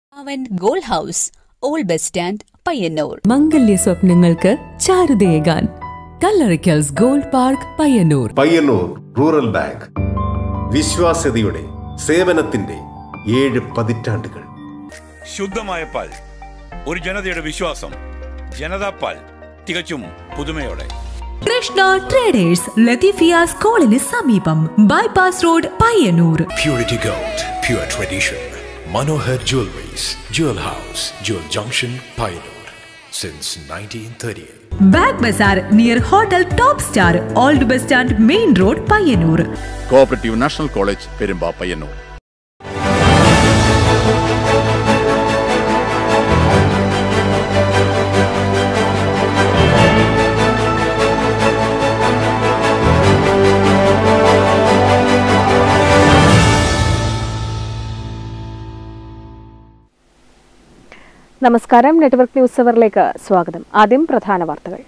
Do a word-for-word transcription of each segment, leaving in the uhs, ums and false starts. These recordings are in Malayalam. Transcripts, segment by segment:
അവൻ gold house, old bus stand, Payyanur. മംഗല്യ സ്വപ്നങ്ങൾക്ക് ചാരുതയേകാൻ കല്ലറിക്കൽസ് gold park, Payyanur. Payyanur rural bank, വിശ്വാസ്യതയുടെ സേവനത്തിന്റെ ഏഴ് പതിറ്റാണ്ടുകൾ. ശുദ്ധമായ പാൽ, ഒരു ജനതയുടെ വിശ്വാസം. ജനതാ പാൽ, തികച്ചും പുതുമയോടെ. കൃഷ്ണ ട്രേഡേഴ്സ്, ലത്തീഫിയ സ്കൂളിന് സമീപം, bypass road, Payyanur. Purity Gold, pure tradition. Manohar Jewelries, Jewel House, Jewel Junction, Payyanur, since nineteen thirty-eight. Bag Bazaar near Hotel Top Star, Old Bus Stand, Main Road, Payyanur. Cooperative National College, Perumba, Payyanur. നമസ്കാരം. നെറ്റ്വർക്ക് ന്യൂസ് അവറിലേക്ക് സ്വാഗതം. ആദ്യം പ്രധാന വാർത്തകൾ.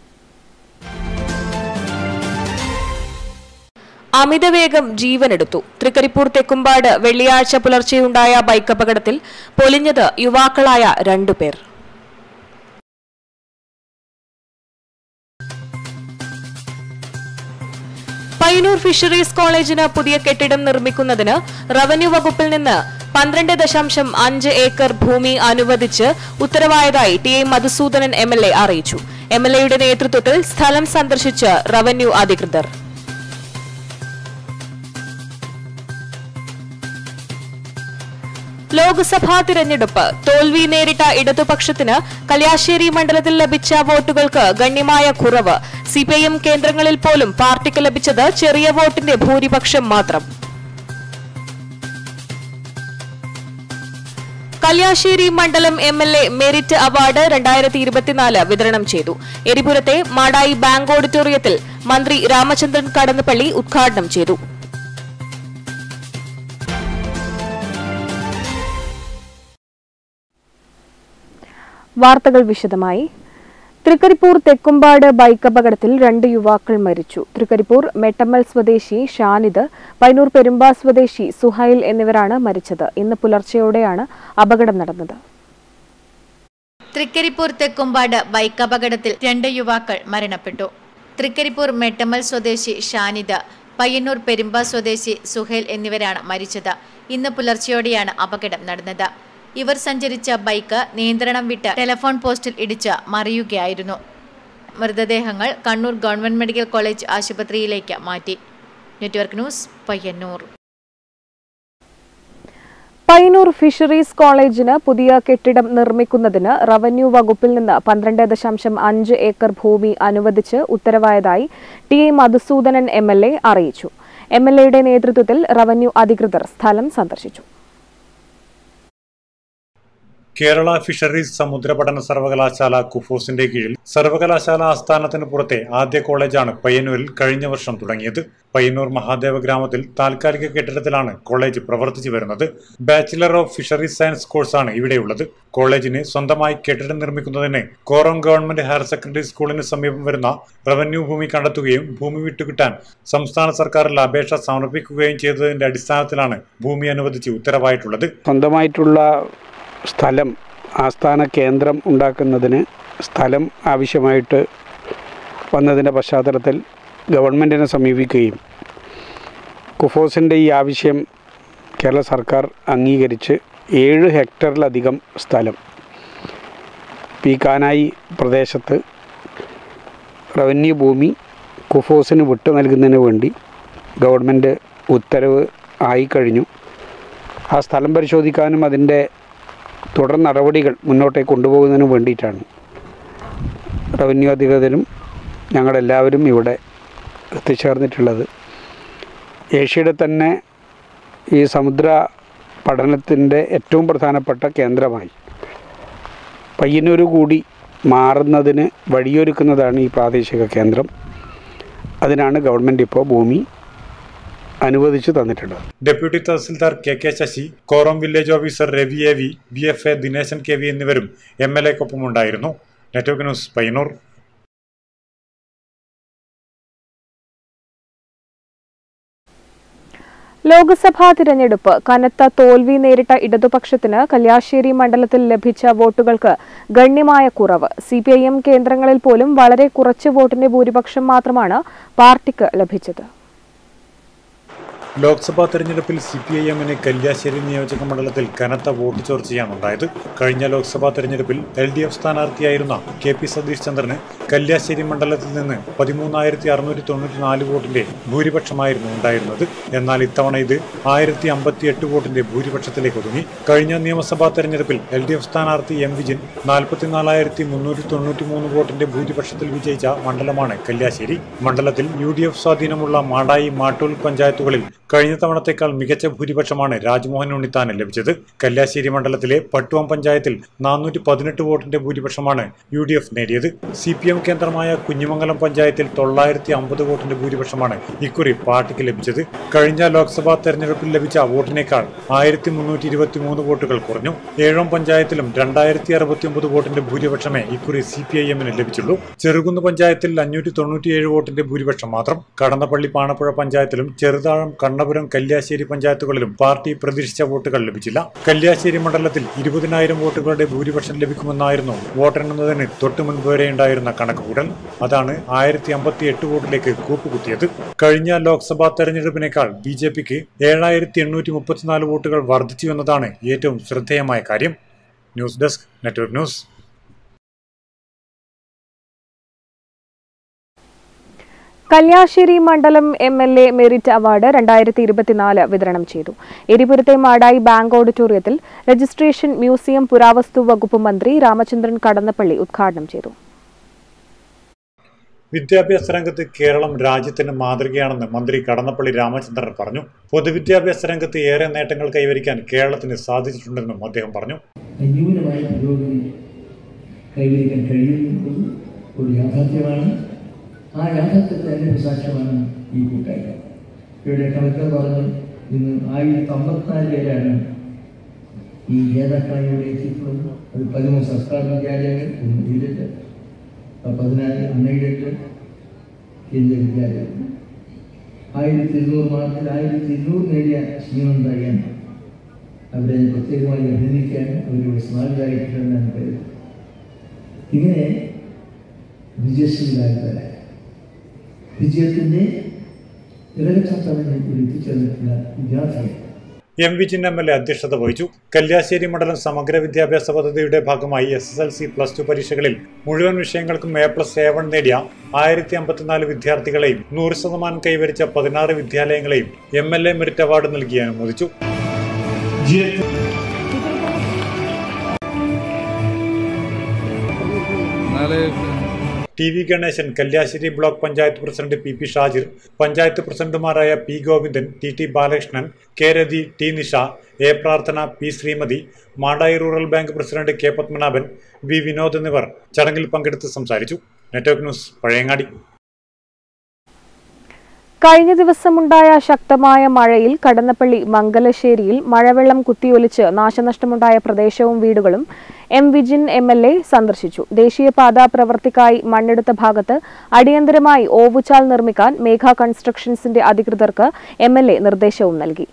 അമിതവേഗം ജീവനെടുത്തു. തൃക്കരിപ്പൂർ തെക്കുംപാട് വെള്ളിയാഴ്ച പുലർച്ചെയുണ്ടായ ബൈക്ക് അപകടത്തിൽ പൊലിഞ്ഞത് യുവാക്കളായ രണ്ടുപേർ. പയ്യന്നൂർ ഫിഷറീസ് കോളേജിന് പുതിയ കെട്ടിടം നിർമ്മിക്കുന്നതിന് റവന്യൂ വകുപ്പിൽ നിന്ന് പന്ത്രണ്ട് ദശാംശം അഞ്ച് ഏക്കർ ഭൂമി അനുവദിച്ച് ഉത്തരവായതായി T A Madhusoodanan M L A അറിയിച്ചു. എം എൽ എയുടെ നേതൃത്വത്തിൽ സ്ഥലം സന്ദർശിച്ച് റവന്യൂ അധികൃതർ. ലോക്സഭാ തിരഞ്ഞെടുപ്പ് തോൽവി നേരിട്ട ഇടതുപക്ഷത്തിന് കല്യാശ്ശേരി മണ്ഡലത്തിൽ ലഭിച്ച വോട്ടുകൾക്ക് ഗണ്യമായ കുറവ്. സിപിഐഎം കേന്ദ്രങ്ങളിൽ പോലും പാർട്ടിക്ക് ലഭിച്ചത് ചെറിയ വോട്ടിന്റെ ഭൂരിപക്ഷം മാത്രം. കല്യാശ്ശേരി മണ്ഡലം M L A merit award രണ്ടായിരത്തി ഇരുപത്തിനാല് വിതരണം ചെയ്തു. എരിപുരത്തെ മാടായി ബാങ്ക് ഓഡിറ്റോറിയത്തിൽ മന്ത്രി രാമചന്ദ്രൻ കടന്നപ്പള്ളി ഉദ്ഘാടനം ചെയ്തു. വാർത്തകൾ വിശദമായി. തൃക്കരിപ്പൂർ തെക്കുംപാട് ബൈക്ക് അപകടത്തിൽ രണ്ട് യുവാക്കൾ മരിച്ചു. തൃക്കരിപ്പൂർ മെട്ടമ്മൽ സ്വദേശി ഷാനിദ്, പയ്യന്നൂർ പെരുമ്പ സ്വദേശി സുഹൈൽ എന്നിവരാണ് മരിച്ചത്. ഇന്ന് പുലർച്ചെയോടെയാണ് അപകടം നടന്നത്. തൃക്കരിപ്പൂർ തെക്കുംപാട് ബൈക്ക് അപകടത്തിൽ രണ്ട് യുവാക്കൾ മരണപ്പെട്ടു. തൃക്കരിപ്പൂർ മെട്ടമ്മൽ സ്വദേശി ഷാനിദ്, പയ്യന്നൂർ പെരുമ്പ സ്വദേശി സുഹൈൽ എന്നിവരാണ് മരിച്ചത്. ഇന്ന് പുലർച്ചെയോടെയാണ് അപകടം നടന്നത്. ഇവർ സഞ്ചരിച്ച ബൈക്ക് നിയന്ത്രണം വിട്ട് ടെലിഫോൺ പോസ്റ്റിൽ ഇടിച്ച് മറിയുകയായിരുന്നു. മൃതദേഹങ്ങൾ കണ്ണൂർ ഗവൺമെന്റ് മെഡിക്കൽ കോളേജ് ആശുപത്രിയിലേക്ക് മാറ്റി. Network news, Payyanur. Payyanur fisheries കോളേജിന് പുതിയ കെട്ടിടം നിർമ്മിക്കുന്നതിന് റവന്യൂ വകുപ്പിൽ നിന്ന് പന്ത്രണ്ട് ദശാംശം അഞ്ച് ഏക്കർ ഭൂമി അനുവദിച്ച് ഉത്തരവായതായി T A Madhusoodanan M L A അറിയിച്ചു. എം എൽ എയുടെ നേതൃത്വത്തിൽ റവന്യൂ അധികൃതർ സ്ഥലം സന്ദർശിച്ചു. കേരള ഫിഷറീസ് സമുദ്ര പഠന സർവകലാശാല കുഫോസിന്റെ കീഴിൽ സർവകലാശാല ആസ്ഥാനത്തിന് പുറത്തെ ആദ്യ കോളേജാണ് പയ്യന്നൂരിൽ കഴിഞ്ഞ വർഷം തുടങ്ങിയത്. പയ്യന്നൂർ മഹാദേവ ഗ്രാമത്തിൽ താൽക്കാലിക കെട്ടിടത്തിലാണ് കോളേജ് പ്രവർത്തിച്ചു വരുന്നത്. ബാച്ചിലർ ഓഫ് ഫിഷറീസ് സയൻസ് കോഴ്സാണ് ഇവിടെയുള്ളത്. കോളേജിന് സ്വന്തമായി കെട്ടിടം നിർമ്മിക്കുന്നതിന് കോറം ഗവൺമെന്റ് ഹയർ സെക്കൻഡറി സ്കൂളിന് സമീപം വരുന്ന റവന്യൂ ഭൂമി കണ്ടെത്തുകയും ഭൂമി വിട്ടുകിട്ടാൻ സംസ്ഥാന സർക്കാരിൽ അപേക്ഷ സമർപ്പിക്കുകയും ചെയ്തതിന്റെ അടിസ്ഥാനത്തിലാണ് ഭൂമി അനുവദിച്ച് ഉത്തരവായിട്ടുള്ളത്. സ്വന്തമായിട്ടുള്ള സ്ഥലം, ആസ്ഥാന കേന്ദ്രം ഉണ്ടാക്കുന്നതിന് സ്ഥലം ആവശ്യമായിട്ട് വന്നതിൻ്റെ പശ്ചാത്തലത്തിൽ ഗവൺമെൻറ്റിനെ സമീപിക്കുകയും കുഫോസിൻ്റെ ഈ ആവശ്യം കേരള സർക്കാർ അംഗീകരിച്ച് ഏഴ് ഹെക്ടറിലധികം സ്ഥലം ഈ കാനായി പ്രദേശത്ത് റവന്യൂ ഭൂമി കുഫോസിന് വിട്ടു നൽകുന്നതിന് വേണ്ടി ഗവൺമെൻറ് ഉത്തരവ് ആയിക്കഴിഞ്ഞു. ആ സ്ഥലം പരിശോധിക്കാനും അതിൻ്റെ തുടർ നടപടികൾ മുന്നോട്ടേക്ക് കൊണ്ടുപോകുന്നതിന് വേണ്ടിയിട്ടാണ് റവന്യൂ അധികൃതരും ഞങ്ങളെല്ലാവരും ഇവിടെ എത്തിച്ചേർന്നിട്ടുള്ളത്. ഏഷ്യയുടെ തന്നെ ഈ സമുദ്ര പഠനത്തിൻ്റെ ഏറ്റവും പ്രധാനപ്പെട്ട കേന്ദ്രമായി പയ്യന്നൂർ കൂടി മാറുന്നതിന് വഴിയൊരുക്കുന്നതാണ് ഈ പ്രാദേശിക കേന്ദ്രം. അതിനാണ് ഗവൺമെൻറ് ഇപ്പോൾ ഭൂമി അനുവദിച്ചു തന്നിട്ടുണ്ട്. Deputy tahsildar K K Sasi, Koram village officer Ravi A V, B F A Dineshan K V എന്നിവരും എം എൽ എക്കൊപ്പം ഉണ്ടായിരുന്നു. Network news, Payyanur. ലോക്സഭാ തിരഞ്ഞെടുപ്പ് കനത്ത തോൽവി നേരിട്ട ഇടതുപക്ഷത്തിന് കല്യാശ്ശേരി മണ്ഡലത്തിൽ ലഭിച്ച വോട്ടുകൾക്ക് ഗണ്യമായ കുറവ്. സിപിഐഎം കേന്ദ്രങ്ങളിൽ പോലും വളരെ കുറച്ച് വോട്ടിന്റെ ഭൂരിപക്ഷം മാത്രമാണ് പാർട്ടിക്ക് ലഭിച്ചത്. ലോക്സഭാ തെരഞ്ഞെടുപ്പിൽ സി പി ഐ എമ്മിന് കല്യാശ്ശേരി നിയോജക മണ്ഡലത്തിൽ കനത്ത വോട്ട് ചോർച്ചയാണ് ഉണ്ടായത്. കഴിഞ്ഞ ലോക്സഭാ തെരഞ്ഞെടുപ്പിൽ എൽ ഡി എഫ് സ്ഥാനാർത്ഥിയായിരുന്ന കെ പി സതീഷ് ചന്ദ്രന് കല്യാശ്ശേരി മണ്ഡലത്തിൽ നിന്ന് പതിമൂന്നായിരത്തി അറുന്നൂറ്റി തൊണ്ണൂറ്റി നാല് വോട്ടിന്റെ ഭൂരിപക്ഷമായിരുന്നു ഉണ്ടായിരുന്നത്. എന്നാൽ ഇത്തവണ ഇത് ആയിരത്തി അമ്പത്തി എട്ട് വോട്ടിന്റെ ഭൂരിപക്ഷത്തിലേക്ക് ഒതുങ്ങി. കഴിഞ്ഞ നിയമസഭാ തെരഞ്ഞെടുപ്പിൽ എൽ ഡി എഫ് സ്ഥാനാർത്ഥി എം വിജിൻ നാൽപ്പത്തിനാലായിരത്തി മുന്നൂറ്റി തൊണ്ണൂറ്റി മൂന്ന് വോട്ടിന്റെ ഭൂരിപക്ഷത്തിൽ വിജയിച്ച മണ്ഡലമാണ് കല്യാശ്ശേരി. മണ്ഡലത്തിൽ യു ഡി എഫ് സ്വാധീനമുള്ള മാടായി, മാട്ടൂൽ പഞ്ചായത്തുകളിൽ കഴിഞ്ഞ തവണത്തേക്കാൾ മികച്ച ഭൂരിപക്ഷമാണ് രാജ്മോഹൻ ഉണ്ണിത്താന് ലഭിച്ചത്. കല്യാശ്ശേരി മണ്ഡലത്തിലെ പട്ടുവം പഞ്ചായത്തിൽ നാനൂറ്റി പതിനെട്ട് വോട്ടിന്റെ ഭൂരിപക്ഷമാണ് യു ഡി എഫ് നേടിയത്. സി പി എം കേന്ദ്രമായ കുഞ്ഞിമംഗലം പഞ്ചായത്തിൽ തൊള്ളായിരത്തി അമ്പത് വോട്ടിന്റെ ഭൂരിപക്ഷമാണ് ഇക്കുറി പാർട്ടിക്ക് ലഭിച്ചത്. കഴിഞ്ഞ ലോക്സഭാ തെരഞ്ഞെടുപ്പിൽ ലഭിച്ച വോട്ടിനേക്കാൾ ആയിരത്തി മുന്നൂറ്റി ഇരുപത്തി മൂന്ന് വോട്ടുകൾ കുറഞ്ഞു. ഏഴോം പഞ്ചായത്തിലും രണ്ടായിരത്തി അറുപത്തി ഒമ്പത് വോട്ടിന്റെ ഭൂരിപക്ഷമേ ഇക്കുറി സി പി ഐ എമ്മിന് ലഭിച്ചുള്ളൂ. ചെറുകുന്ന് പഞ്ചായത്തിൽ അഞ്ഞൂറ്റി തൊണ്ണൂറ്റിയേഴ് വോട്ടിന്റെ ഭൂരിപക്ഷം മാത്രം. കടന്നപ്പള്ളി പാണപ്പുഴ പഞ്ചായത്തിലും ചെറുതാഴം, കണ്ണപുരം, കല്യാശ്ശേരി പഞ്ചായത്തുകളിലും പാർട്ടി പ്രതീക്ഷിച്ച വോട്ടുകൾ ലഭിച്ചില്ല. കല്യാശ്ശേരി മണ്ഡലത്തിൽ ഇരുപതിനായിരം വോട്ടുകളുടെ ഭൂരിപക്ഷം ലഭിക്കുമെന്നായിരുന്നു വോട്ടെണ്ണുന്നതിന് തൊട്ടു മുൻപ് വരെ ഉണ്ടായിരുന്ന കണക്കുകൂട്ടൽ. അതാണ് ആയിരത്തി അമ്പത്തി എട്ട് വോട്ടിലേക്ക് കൂപ്പുകുത്തിയത്. കഴിഞ്ഞ ലോക്സഭാ തെരഞ്ഞെടുപ്പിനേക്കാൾ ബി ജെ പിക്ക് ഏഴായിരത്തി എണ്ണൂറ്റി മുപ്പത്തിനാല് വോട്ടുകൾ വർദ്ധിച്ചു എന്നതാണ് ഏറ്റവും ശ്രദ്ധേയമായ കാര്യം. News desk, network news. Kalliasseri മണ്ഡലം M L A merit award രണ്ടായിരത്തി ഇരുപത്തിനാല് വിതരണം ചെയ്തു. എരിപുരത്തെ മാടായി ബാങ്ക് ഓഡിറ്റോറിയത്തിൽ രജിസ്ട്രേഷൻ മ്യൂസിയം പുരാവസ്തു വകുപ്പ് മന്ത്രി രാമചന്ദ്രൻ കടന്നപ്പള്ളി ഉദ്ഘാടനം ചെയ്തു. വിദ്യാഭ്യാസ രംഗത്ത് കേരളം രാജ്യത്തിന് മാതൃകയാണെന്ന് മന്ത്രി കടന്നപ്പള്ളി രാമചന്ദ്രൻ പറഞ്ഞു. പൊതുവിദ്യാഭ്യാസ രംഗത്ത് ഏറെ നേട്ടങ്ങൾ കൈവരിക്കാൻ കേരളത്തിന് സാധിച്ചിട്ടുണ്ടെന്നും അദ്ദേഹം പറഞ്ഞു. ആ യാഥാർത്ഥ്യത്തെ അതിൻ്റെ സാക്ഷ്യമാണ് ഈ കൂട്ടായ്മ. ഇവിടെ കളക്ടർ പറഞ്ഞു ഇന്ന് ആയിരത്തി അമ്പത്തിനാല് പേരാണ് ഈ ജേതാക്കളായി ഇവിടെ എത്തിയിട്ടുള്ളത്. അത് പതിമൂന്ന് സർക്കാർ വിദ്യാലയങ്ങൾ, ഒന്ന് എയ്ഡഡ്, പതിനാല് അൺഎയ്ഡഡ് കേന്ദ്ര വിദ്യാലയങ്ങൾ. ആയിരത്തി ഇരുന്നൂറ് മാർക്കിൽ ആയിരത്തി ഇരുന്നൂറ് നേടിയ ശ്രീമന്തറിയാൻ അവരെ പ്രത്യേകമായി അഭിനന്ദിക്കാൻ അവരുടെ സ്മാരകമായിട്ടുണ്ടെന്നാണ് കരുതുന്നത്. ഇങ്ങനെ വിജയശ്രീലായവരായി വിജയത്തിന്റെ ഇരകച്ചാത്തമെന്ന് എത്തിച്ചേർന്നിട്ടുള്ള വിദ്യാർത്ഥികൾ M Vijin M L A അധ്യക്ഷത വഹിച്ചു. കല്യാശ്ശേരി മണ്ഡലം സമഗ്ര വിദ്യാഭ്യാസ പദ്ധതിയുടെ ഭാഗമായി S S L C, plus two പരീക്ഷകളിൽ മുഴുവൻ വിഷയങ്ങൾക്കും എ പ്ലസ് എ വൺ നേടിയ ആയിരത്തി അമ്പത്തിനാല് വിദ്യാർത്ഥികളെയും നൂറ് ശതമാനം കൈവരിച്ച പതിനാറ് വിദ്യാലയങ്ങളെയും M L A merit award നൽകി അനുമോദിച്ചു. T V Ganesan, Kalliasseri block panchayat president P P Shajir, panchayat പ്രസിഡന്റുമാരായ P Govindan, T T Balakrishnan, K Rathi, T Nisha, A Prarthana, P Sreemathi, Madayi rural bank president K Padmanabhan, V Vinod എന്നിവർ ചടങ്ങിൽ പങ്കെടുത്ത് സംസാരിച്ചു. Network news, Pazhayangadi. കഴിഞ്ഞ ദിവസമുണ്ടായ ശക്തമായ മഴയിൽ കടന്നപ്പള്ളി മംഗലശ്ശേരിയിൽ മഴവെള്ളം കുത്തിയൊലിച്ച് നാശനഷ്ടമുണ്ടായ പ്രദേശവും വീടുകളും M Vijin M L A സന്ദർശിച്ചു. ദേശീയപാത പ്രവൃത്തിക്കായി മണ്ണെടുത്ത ഭാഗത്ത് അടിയന്തരമായി ഓവുചാൽ നിർമ്മിക്കാൻ മേഘ കൺസ്ട്രക്ഷൻസിന്റെ അധികൃതർക്ക് എം എൽ എ നിർദ്ദേശവും നൽകി.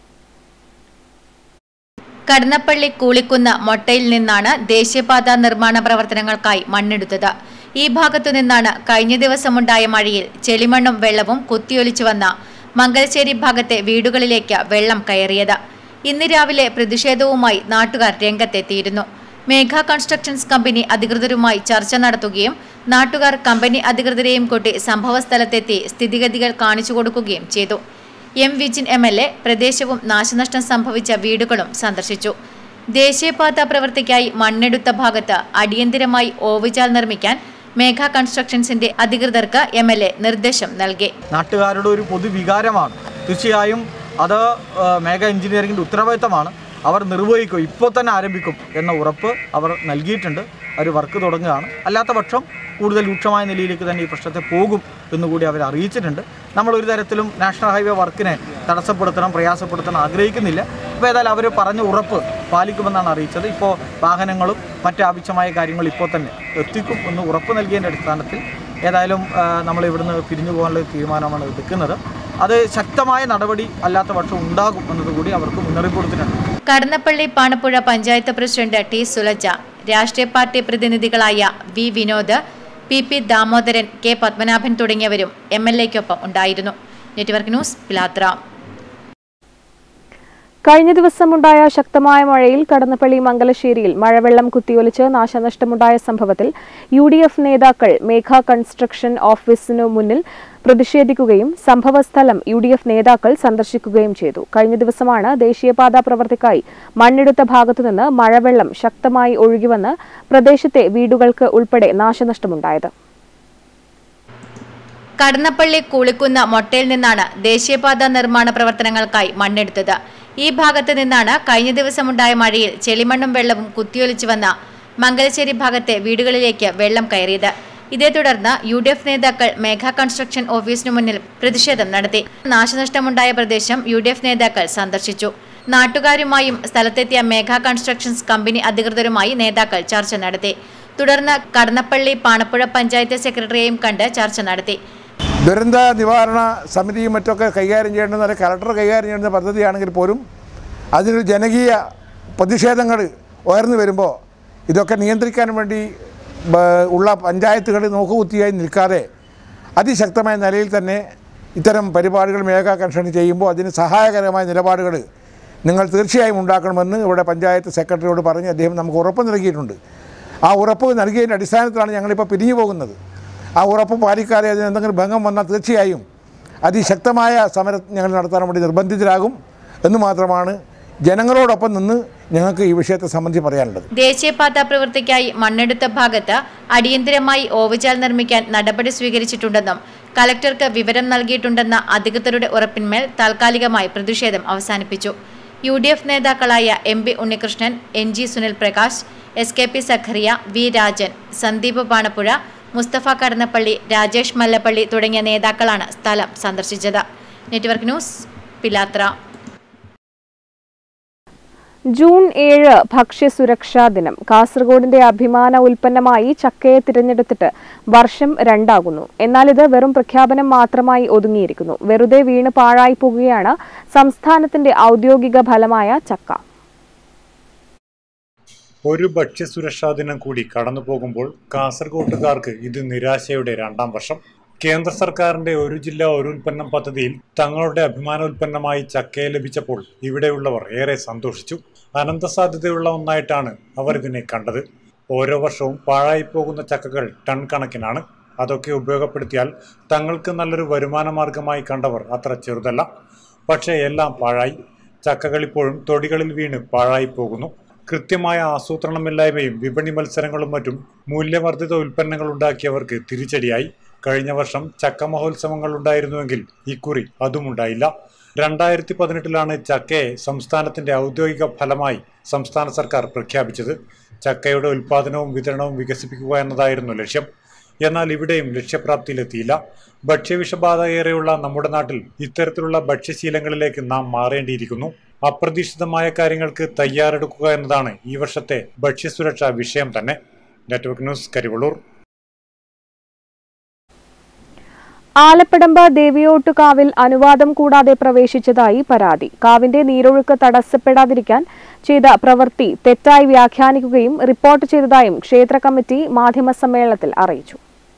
കടന്നപ്പള്ളി കൂളിക്കുന്ന് മൊട്ടയിൽ നിന്നാണ് ദേശീയപാത നിർമ്മാണ പ്രവർത്തനങ്ങൾക്കായി മണ്ണെടുത്തത്. ഈ ഭാഗത്തു നിന്നാണ് കഴിഞ്ഞ ദിവസമുണ്ടായ മഴയിൽ ചെളിമണ്ണും വെള്ളവും കുത്തിയൊലിച്ചു വന്ന മംഗലശ്ശേരി ഭാഗത്തെ വീടുകളിലേക്ക് വെള്ളം കയറിയത്. ഇന്ന് രാവിലെ പ്രതിഷേധവുമായി നാട്ടുകാർ രംഗത്തെത്തിയിരുന്നു. മേഘ കൺസ്ട്രക്ഷൻസ് കമ്പനി അധികൃതരുമായി ചർച്ച നടത്തുകയും നാട്ടുകാർ കമ്പനി അധികൃതരെയും കൂട്ടി സംഭവസ്ഥലത്തെത്തി സ്ഥിതിഗതികൾ കാണിച്ചു കൊടുക്കുകയും ചെയ്തു. M Vijin M L A പ്രദേശവും നാശനഷ്ടം സംഭവിച്ച വീടുകളും സന്ദർശിച്ചു. ദേശീയപാത പ്രവൃത്തിക്കായി മണ്ണെടുത്ത ഭാഗത്ത് അടിയന്തരമായി ഓവുചാൽ നിർമ്മിക്കാൻ മേഘ കൺസ്ട്രക്ഷൻസിന്റെ അധികൃതർക്ക് എം എൽ എ നിർദ്ദേശം നൽകി. നാട്ടുകാരുടെ ഒരു പൊതുവികാരമാണ്. തീർച്ചയായും അത് മേഘ എഞ്ചിനീയറിംഗിന്റെ ഉത്തരവാദിത്തമാണ്. അവർ നിർവഹിക്കും, ഇപ്പോൾ തന്നെ ആരംഭിക്കും എന്ന ഉറപ്പ് അവർ നൽകിയിട്ടുണ്ട്. അവർ വർക്ക് തുടങ്ങുകയാണ്. അല്ലാത്ത പക്ഷം കൂടുതൽ രൂക്ഷമായ നിലയിലേക്ക് തന്നെ ഈ പ്രശ്നത്തെ പോകും എന്നുകൂടി അവർ അറിയിച്ചിട്ടുണ്ട്. നമ്മളൊരു തരത്തിലും നാഷണൽ ഹൈവേ വർക്കിനെ തടസ്സപ്പെടുത്തണം, പ്രയാസപ്പെടുത്തണം ആഗ്രഹിക്കുന്നില്ല. അപ്പോൾ ഏതായാലും അവർ പറഞ്ഞ ഉറപ്പ് പാലിക്കുമെന്നാണ് അറിയിച്ചത്. ഇപ്പോൾ വാഹനങ്ങളും മറ്റ് ആവശ്യമായ കാര്യങ്ങൾ ഇപ്പോൾ തന്നെ എത്തിക്കും എന്ന് ഉറപ്പ് നൽകിയതിൻ്റെ അടിസ്ഥാനത്തിൽ ഏതായാലും നമ്മൾ ഇവിടുന്ന് പിരിഞ്ഞു പോകാനുള്ള തീരുമാനമാണ് എടുക്കുന്നത്. അത് ശക്തമായ നടപടി അല്ലാത്ത പക്ഷം ഉണ്ടാകും എന്നതുകൂടി അവർക്ക് മുന്നറിയിപ്പ് കൊടുത്തിട്ടുണ്ട്. കടന്നപ്പള്ളി പാണപ്പുഴ പഞ്ചായത്ത് പ്രസിഡന്റ് ടി സുലജ, രാഷ്ട്രീയ പാർട്ടി പ്രതിനിധികളായ V Vinod, P P Damodaran, K Padmanabhan തുടങ്ങിയവരും എം എൽ എക്കൊപ്പം ഉണ്ടായിരുന്നു. Network news, Pilathara. കഴിഞ്ഞ ദിവസമുണ്ടായ ശക്തമായ മഴയിൽ കടന്നപ്പള്ളി മംഗലശ്ശേരിയിൽ മഴവെള്ളം കുത്തിയൊലിച്ച് നാശനഷ്ടമുണ്ടായ സംഭവത്തിൽ യു ഡി എഫ് നേതാക്കൾ മേഘ കൺസ്ട്രക്ഷൻ ഓഫീസിനു മുന്നിൽ പ്രതിഷേധിക്കുകയും സംഭവസ്ഥലം യു ഡി എഫ് നേതാക്കൾ സന്ദർശിക്കുകയും ചെയ്തു. കഴിഞ്ഞ ദിവസമാണ് ദേശീയപാത പ്രവൃത്തിക്കായി മണ്ണെടുത്ത ഭാഗത്തുനിന്ന് മഴവെള്ളം ശക്തമായി ഒഴുകിവന്ന് പ്രദേശത്തെ വീടുകൾക്ക് ഉൾപ്പെടെ നാശനഷ്ടമുണ്ടായത്. കടന്നപ്പള്ളി കൂളിക്കുന്ന് മൊട്ടയിൽ നിന്നാണ് ദേശീയപാത നിർമ്മാണ പ്രവർത്തനങ്ങൾക്കായി മണ്ണെടുത്തത്. ഈ ഭാഗത്ത് നിന്നാണ് കഴിഞ്ഞ ദിവസമുണ്ടായ മഴയിൽ ചെളിമണ്ണും വെള്ളവും കുത്തിയൊലിച്ചു വന്ന മംഗലശ്ശേരി ഭാഗത്തെ വീടുകളിലേക്ക് വെള്ളം കയറിയത്. ഇതേ തുടർന്ന് യു ഡി എഫ് നേതാക്കൾ മേഘ കൺസ്ട്രക്ഷൻ ഓഫീസിനു മുന്നിൽ പ്രതിഷേധം നടത്തി. നാശനഷ്ടമുണ്ടായ പ്രദേശം യു ഡി എഫ് നേതാക്കൾ സന്ദർശിച്ചു. നാട്ടുകാരുമായും സ്ഥലത്തെത്തിയ മേഘ കൺസ്ട്രക്ഷൻസ് കമ്പനി അധികൃതരുമായി നേതാക്കൾ ചർച്ച നടത്തി. തുടർന്ന് കടന്നപ്പള്ളി പാണപ്പുഴ പഞ്ചായത്ത് സെക്രട്ടറിയെയും കണ്ട് ചർച്ച നടത്തി. ദുരന്ത നിവാരണ സമിതിയും മറ്റൊക്കെ കൈകാര്യം ചെയ്യേണ്ടുന്ന കളക്ടർ കൈകാര്യം ചെയ്യുന്ന പദ്ധതിയാണെങ്കിൽ പോലും അതിനൊരു ജനകീയ പ്രതിഷേധങ്ങൾ ഉയർന്നു വരുമ്പോൾ ഇതൊക്കെ നിയന്ത്രിക്കാൻ വേണ്ടി ഉള്ള പഞ്ചായത്തുകൾ നോക്കുകുത്തിയായി നിൽക്കാതെ അതിശക്തമായ നിലയിൽ തന്നെ ഇത്തരം പരിപാടികൾ മേഘ കൺസ്ട്രക്ഷൻ ചെയ്യുമ്പോൾ അതിന് സഹായകരമായ നിലപാടുകൾ നിങ്ങൾ തീർച്ചയായും ഉണ്ടാക്കണമെന്ന് ഇവിടെ പഞ്ചായത്ത് സെക്രട്ടറിയോട് പറഞ്ഞ് അദ്ദേഹം നമുക്ക് ഉറപ്പ് നൽകിയിട്ടുണ്ട്. ആ ഉറപ്പ് നൽകിയതിൻ്റെ അടിസ്ഥാനത്തിലാണ് ഞങ്ങളിപ്പോൾ പിരിഞ്ഞു പോകുന്നത്. ആ ഉറപ്പ് പാലിക്കാതെ അതിന് എന്തെങ്കിലും ഭംഗം വന്നാൽ തീർച്ചയായും അതിശക്തമായ സമരം ഞങ്ങൾ നടത്താൻ വേണ്ടി നിർബന്ധിതരാകും എന്ന് മാത്രമാണ് ജനങ്ങളോടൊപ്പം നിന്ന് ഞങ്ങൾക്ക് ഈ വിഷയത്തെ സംബന്ധിച്ച് പറയാനുള്ളത്. ദേശീയപാത പ്രവൃത്തിക്കായി മണ്ണെടുത്ത ഭാഗത്ത് അടിയന്തരമായി ഓവുചാൽ നിർമ്മിക്കാൻ നടപടി സ്വീകരിച്ചിട്ടുണ്ടെന്നും കലക്ടർക്ക് വിവരം നൽകിയിട്ടുണ്ടെന്ന അധികൃതരുടെ ഉറപ്പിന്മേൽ താൽക്കാലികമായി പ്രതിഷേധം അവസാനിപ്പിച്ചു. യു ഡി എഫ് നേതാക്കളായ M P Unnikrishnan, N G Sunil Prakash, S K P Zachariah, V Rajan, Sandeep Panappuzha, Musthafa Kadannappalli, Rajesh Mallappalli തുടങ്ങിയ നേതാക്കളാണ് സ്ഥലം സന്ദർശിച്ചത്. നെറ്റ്വർക്ക് ന്യൂസ്, പിലാത്ര. ജൂൺ ഏഴ് ഭക്ഷ്യസുരക്ഷാ ദിനം. കാസർഗോഡിന്റെ അഭിമാന ഉൽപ്പന്നമായി ചക്കയെ തിരഞ്ഞെടുത്തിട്ട് വർഷം രണ്ടാകുന്നു. എന്നാൽ ഇത് വെറും പ്രഖ്യാപനം മാത്രമായി ഒതുങ്ങിയിരിക്കുന്നു. വെറുതെ വീണ് പാഴായി പോകുകയാണ് സംസ്ഥാനത്തിന്റെ ഔദ്യോഗിക ഫലമായ ചക്ക. ഒരു ഭക്ഷ്യസുരക്ഷാ ദിനം കൂടി കടന്നു പോകുമ്പോൾ കാസർഗോട്ടുകാർക്ക് ഇത് നിരാശയുടെ രണ്ടാം വർഷം. കേന്ദ്ര സർക്കാരിന്റെ ഒരു ജില്ല ഒരു ഉൽപ്പന്നം പദ്ധതിയിൽ തങ്ങളുടെ അഭിമാന ഉൽപ്പന്നമായി ചക്കയെ ലഭിച്ചപ്പോൾ ഇവിടെയുള്ളവർ ഏറെ സന്തോഷിച്ചു. അനന്ത സാധ്യതയുള്ള ഒന്നായിട്ടാണ് അവർ ഇതിനെ കണ്ടത്. ഓരോ വർഷവും പാഴായി പോകുന്ന ചക്കകൾ ടൺ കണക്കിനാണ്. അതൊക്കെ ഉപയോഗപ്പെടുത്തിയാൽ തങ്ങൾക്ക് നല്ലൊരു വരുമാന മാർഗമായി കണ്ടവർ അത്ര ചെറുതല്ല. പക്ഷേ എല്ലാം പാഴായി. ചക്കകൾ ഇപ്പോഴും തൊടികളിൽ വീണ് പാഴായി പോകുന്നു. കൃത്യമായ ആസൂത്രണമില്ലായ്മയും വിപണി മത്സരങ്ങളും മറ്റും മൂല്യവർദ്ധിത ഉൽപ്പന്നങ്ങൾ ഉണ്ടാക്കിയവർക്ക് തിരിച്ചടിയായി. കഴിഞ്ഞ വർഷം ചക്ക മഹോത്സവങ്ങൾ ഉണ്ടായിരുന്നുവെങ്കിൽ ഇക്കുറി അതുമുണ്ടായില്ല. രണ്ടായിരത്തി പതിനെട്ടിലാണ് ചക്കയെ സംസ്ഥാനത്തിന്റെ ഔദ്യോഗിക ഫലമായി സംസ്ഥാന സർക്കാർ പ്രഖ്യാപിച്ചത്. ചക്കയുടെ ഉൽപാദനവും വിതരണവും വികസിപ്പിക്കുക എന്നതായിരുന്നു ലക്ഷ്യം. എന്നാൽ ഇവിടെയും ലക്ഷ്യപ്രാപ്തിയിലെത്തിയില്ല. ഭക്ഷ്യവിഷബാധ ഏറെയുള്ള നമ്മുടെ നാട്ടിൽ ഇത്തരത്തിലുള്ള ഭക്ഷ്യശീലങ്ങളിലേക്ക് നാം മാറേണ്ടിയിരിക്കുന്നു. അപ്രതീക്ഷിതമായ കാര്യങ്ങൾക്ക് തയ്യാറെടുക്കുക എന്നതാണ് ഈ വർഷത്തെ ഭക്ഷ്യസുരക്ഷാ വിഷയം തന്നെ. Network news, Karivellur. ആലപ്പടമ്പ ദേവിയോട്ടുകാവിൽ അനുവാദം കൂടാതെ പ്രവേശിച്ചതായി പരാതി. കാവിന്റെ നീരൊഴുക്ക് തടസ്സപ്പെടാതിരിക്കാൻ ചെയ്ത പ്രവൃത്തി തെറ്റായി വ്യാഖ്യാനിക്കുകയും റിപ്പോർട്ട് ചെയ്തതായും ക്ഷേത്ര കമ്മിറ്റി മാധ്യമസമ്മേളനത്തിൽ അറിയിച്ചു.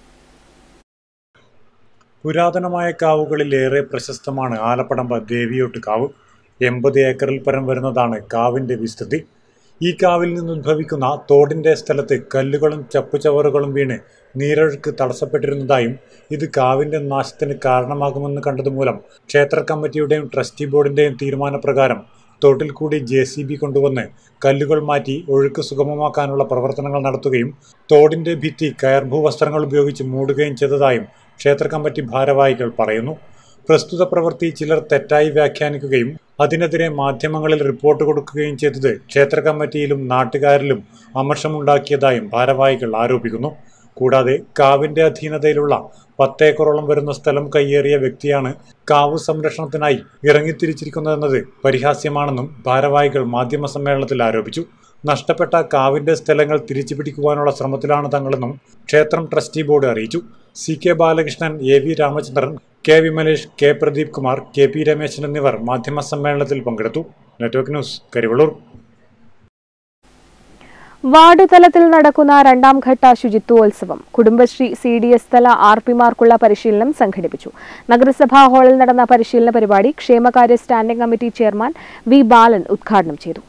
പുരാതനമായ കാവുകളിൽ ഏറെ പ്രശസ്തമാണ് ആലപ്പടമ്പ ദേവിയോട്ടുകാവ്. എൺപത് ഏക്കറിൽ പരം വരുന്നതാണ് കാവിന്റെ വിസ്തൃതി. ഈ കാവിൽ നിന്നുദ്ഭവിക്കുന്ന തോടിന്റെ സ്ഥലത്ത് കല്ലുകളും ചപ്പുചവറുകളും വീണ് നീരൊഴുക്ക് തടസ്സപ്പെട്ടിരുന്നതായും ഇത് കാവിന്റെ നാശത്തിന് കാരണമാകുമെന്ന് കണ്ടതുമൂലം ക്ഷേത്ര കമ്മിറ്റിയുടെയും ട്രസ്റ്റി ബോർഡിന്റെയും തീരുമാനപ്രകാരം തോട്ടിൽ കൂടി ജെ സി ബി കൊണ്ടുവന്ന് കല്ലുകൾ മാറ്റി ഒഴുക്ക് സുഗമമാക്കാനുള്ള പ്രവർത്തനങ്ങൾ നടത്തുകയും തോടിന്റെ ഭിത്തി കയർഭൂ വസ്ത്രങ്ങൾ ഉപയോഗിച്ച് മൂടുകയും ചെയ്തതായും ക്ഷേത്ര കമ്മിറ്റി ഭാരവാഹികൾ പറയുന്നു. പ്രസ്തുത പ്രവൃത്തി ചിലർ തെറ്റായി വ്യാഖ്യാനിക്കുകയും അതിനെതിരെ മാധ്യമങ്ങളിൽ റിപ്പോർട്ട് കൊടുക്കുകയും ചെയ്തത് ക്ഷേത്ര കമ്മിറ്റിയിലും നാട്ടുകാരിലും അമർഷമുണ്ടാക്കിയതായും ഭാരവാഹികൾ ആരോപിക്കുന്നു. കൂടാതെ കാവിന്റെ അധീനതയിലുള്ള പത്തേക്കറോളം വരുന്ന സ്ഥലം കയ്യേറിയ വ്യക്തിയാണ് കാവ് സംരക്ഷണത്തിനായി ഇറങ്ങിത്തിരിച്ചിരിക്കുന്നതെന്നത് പരിഹാസ്യമാണെന്നും ഭാരവാഹികൾ മാധ്യമ സമ്മേളനത്തിൽ ആരോപിച്ചു. നഷ്ടപ്പെട്ട കാവിന്റെ സ്ഥലങ്ങൾ തിരിച്ചു പിടിക്കുവാനുള്ള ശ്രമത്തിലാണ് തങ്ങളെന്നും ക്ഷേത്രം ട്രസ്റ്റി ബോർഡ് അറിയിച്ചു. C K Balakrishnan, A V Ramachandran, K Vimalesh, K Pradeep Kumar, K P Rameshan എന്നിവർ മാധ്യമ സമ്മേളനത്തിൽ പങ്കെടുത്തു. Network news, Karivellur. വാർഡ് തലത്തിൽ നടക്കുന്ന രണ്ടാം ഘട്ട ശുചിത്വോത്സവം കുടുംബശ്രീ സി ഡി എസ് തല ആർ പിമാർക്കുള്ള പരിശീലനം സംഘടിപ്പിച്ചു. നഗരസഭാ ഹാളിൽ നടന്ന പരിശീലന പരിപാടി ക്ഷേമകാര്യ standing committee chairman V Balan ഉദ്ഘാടനം ചെയ്തു.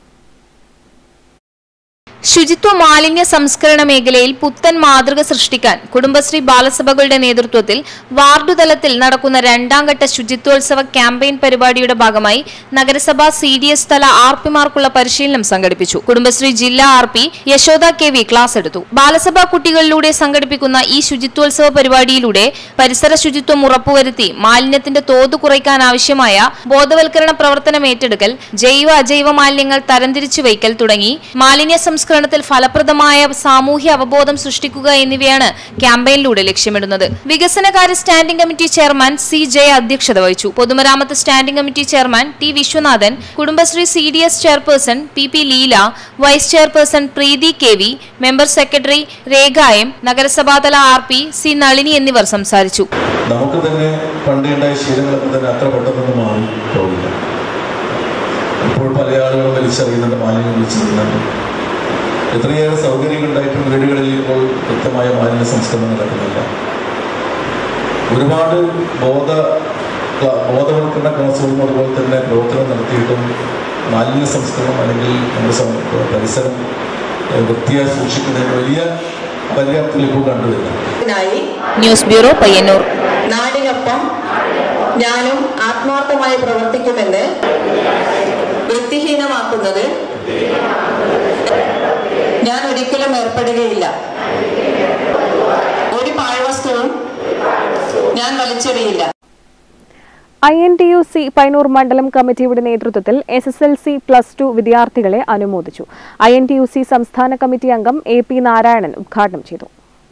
ശുചിത്വ മാലിന്യ സംസ്കരണ മേഖലയിൽ പുത്തൻ മാതൃക സൃഷ്ടിക്കാൻ കുടുംബശ്രീ ബാലസഭകളുടെ നേതൃത്വത്തിൽ വാർഡുതലത്തിൽ നടക്കുന്ന രണ്ടാംഘട്ട ശുചിത്വോത്സവ ക്യാമ്പയിൻ പരിപാടിയുടെ ഭാഗമായി നഗരസഭ സി ഡി എസ് തല ആർ പിമാർക്കുള്ള പരിശീലനം സംഘടിപ്പിച്ചു. കുടുംബശ്രീ ജില്ലാ R P Yashoda K V class എടുത്തു. ബാലസഭാ കുട്ടികളിലൂടെ സംഘടിപ്പിക്കുന്ന ഈ ശുചിത്വോത്സവ പരിപാടിയിലൂടെ പരിസര ശുചിത്വം ഉറപ്പുവരുത്തി മാലിന്യത്തിന്റെ തോത് കുറയ്ക്കാൻ ആവശ്യമായ ബോധവൽക്കരണ പ്രവർത്തനം ഏറ്റെടുക്കൽ, ജൈവ അജൈവ മാലിന്യങ്ങൾ തരംതിരിച്ചു വയ്ക്കൽ തുടങ്ങി മാലിന്യ സംസ്കരണ ത്തിൽ ഫലപ്രദമായ സാമൂഹ്യ അവബോധം സൃഷ്ടിക്കുക എന്നിവയാണ് ക്യാമ്പയിനിലൂടെ ലക്ഷ്യമിടുന്നത്. വികസനകാര്യ standing committee chairman C Jaya അധ്യക്ഷത വഹിച്ചു. പൊതുമരാമത്ത് standing committee chairman T Viswanathan, Kudumbashree C D S chairperson P P Leela, vice chairperson Preethi K V, member secretary Rekha M, നഗരസഭാതല ആർ പി സി നളിനി എന്നിവർ സംസാരിച്ചു. നമുക്ക് തന്നെ പണ്ടേണ്ടായ ശീലങ്ങളൊക്കെ തന്നെ അത്ര പെട്ടെന്നൊന്നും മാറി പോകില്ല. ഇപ്പോൾ പല ആളുകളും വലിച്ചെറിയുന്നുണ്ട്, മാലിന്യം വലിച്ചെറിയുന്നുണ്ട്. എത്രയേറെ സൗകര്യങ്ങൾ ഉണ്ടായിട്ടും വീടുകളിൽ ഇപ്പോൾ കൃത്യമായ മാലിന്യ സംസ്കരണം നടക്കുന്നില്ല. ഒരുപാട് ബോധ ബോധവൽക്കരണ ക്ലാസുകളും അതുപോലെ തന്നെ പ്രവർത്തനം നടത്തിയിട്ടും മാലിന്യ സംസ്കരണം അല്ലെങ്കിൽ നമ്മുടെ പരിസരം വൃത്തിയായി സൂക്ഷിക്കുന്നതിന് വലിയ പര്യാപ്തം ഇപ്പോൾ കണ്ടുവരില്ല. News bureau, Payyanur. നാടിനൊപ്പം ഞാനും ആത്മാർത്ഥമായി പ്രവർത്തിക്കുമെന്ന് വൃത്തിഹീനമാക്കുന്നത് ഞാൻ ഒരിക്കലും ഏർപ്പെടുകയില്ല. ഒരു പാഴ്വസ്തുവും ഞാൻ വലിച്ചെറിയില്ല. I N T U C Payyanur മണ്ഡലം കമ്മിറ്റിയുടെ നേതൃത്വത്തിൽ S S L C plus two വിദ്യാർത്ഥികളെ അനുമോദിച്ചു. I N T U C സംസ്ഥാന കമ്മിറ്റി അംഗം എ പി നാരായണൻ ഉദ്ഘാടനം ചെയ്തു.